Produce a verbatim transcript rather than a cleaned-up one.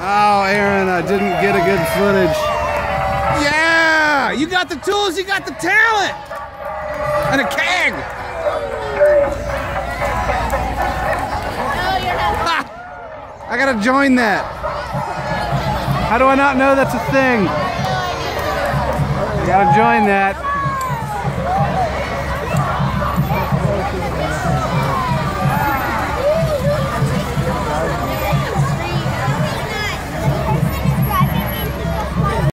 Oh, Aaron, I didn't get a good footage. Yeah! You got the tools, you got the talent! And a keg! Ha! I gotta join that. How do I not know that's a thing? I gotta join that.